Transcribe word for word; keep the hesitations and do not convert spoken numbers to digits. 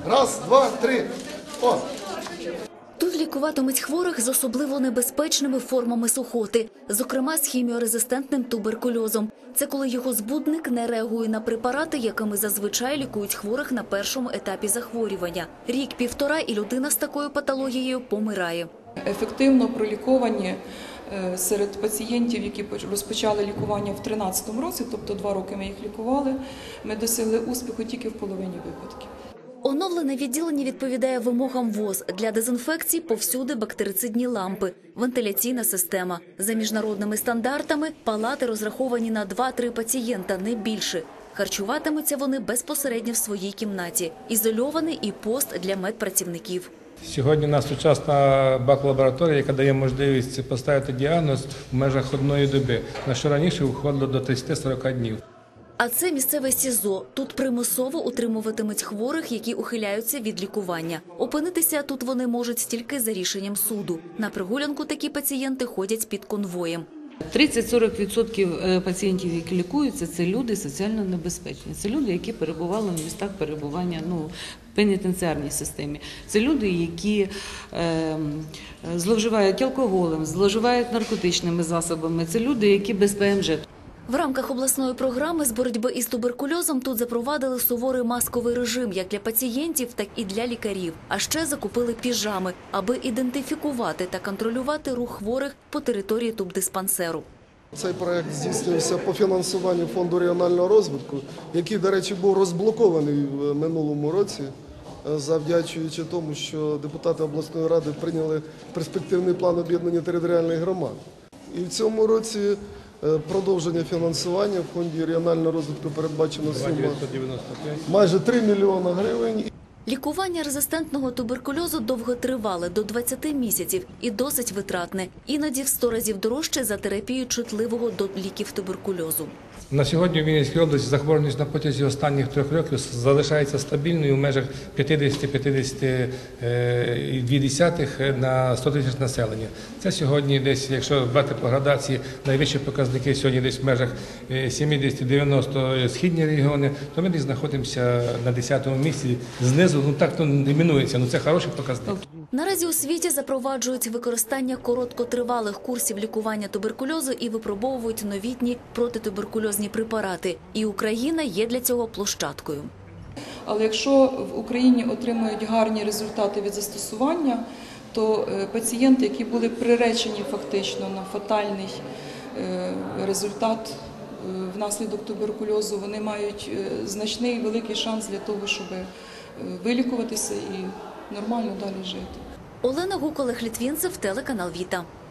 Раз, два, три. О! Тут лікуватимуть хворих з особливо небезпечними формами сухоти, зокрема з хіміорезистентним туберкульозом. Це коли його збудник не реагує на препарати, якими зазвичай лікують хворих на першому етапі захворювання. Рік-півтора і людина з такою патологією помирає. Ефективно проліковані серед пацієнтів, які розпочали лікування в тринадцятому році, тобто два роки ми їх лікували, ми досягли успіху тільки в половині випадків. Оновлене відділення відповідає вимогам ВОЗ. Для дезінфекції повсюди бактерицидні лампи, вентиляційна система. За міжнародними стандартами палати розраховані на два-три пацієнта, не більше. Харчуватимуться вони безпосередньо в своїй кімнаті. Ізольований і пост для медпрацівників. Сьогодні у нас сучасна бак-лабораторія, яка дає можливість поставити діагноз в межах одної доби, на що раніше виходило до тридцяти-сорока днів. А це місцеве СІЗО. Тут примусово утримуватимуть хворих, які ухиляються від лікування. Опинитися тут вони можуть тільки за рішенням суду. На прогулянку такі пацієнти ходять під конвоєм. тридцять-сорок відсотків пацієнтів, які лікуються, це люди соціально небезпечні. Це люди, які перебували на місцях перебування, ну, в пенітенціарній системі. Це люди, які е, зловживають алкоголем, зловживають наркотичними засобами. Це люди, які без ПМЖ. В рамках обласної програми з боротьби із туберкульозом тут запровадили суворий масковий режим як для пацієнтів, так і для лікарів. А ще закупили піжами, аби ідентифікувати та контролювати рух хворих по території тубдиспансеру. Цей проект здійснювався по фінансуванню Фонду регіонального розвитку, який, до речі, був розблокований в минулому році, завдячуючи тому, що депутати обласної ради прийняли перспективний план об'єднання територіальних громад. І в цьому році продовження фінансування в Фонді регіонального розвитку передбачено сума майже три мільйони гривень. Лікування резистентного туберкульозу довготривале, до двадцяти місяців, і досить витратне. Іноді в сто разів дорожче за терапію чутливого до ліків туберкульозу. На сьогодні в Вінницькій області захворюваність на протязі останніх трьох років залишається стабільною в межах п'ятдесят-п'ятдесят два на сто тисяч населення. Це сьогодні десь, якщо брати по градації, найвищі показники сьогодні десь в межах сімдесят-дев'яносто східні регіони, то ми десь знаходимося на десятому місці. Знизу, ну так то не мінується, ну це хороший показник. Наразі у світі запроваджують використання короткотривалих курсів лікування туберкульозу і випробовують новітні протитуберкульозні препарати. І Україна є для цього площадкою. Але якщо в Україні отримують гарні результати від застосування, то пацієнти, які були приречені фактично на фатальний результат внаслідок туберкульозу, вони мають значний великий шанс для того, щоб вилікуватися і нормально далі жити. Олена Гук, Олег Літвінцев, телеканал Віта.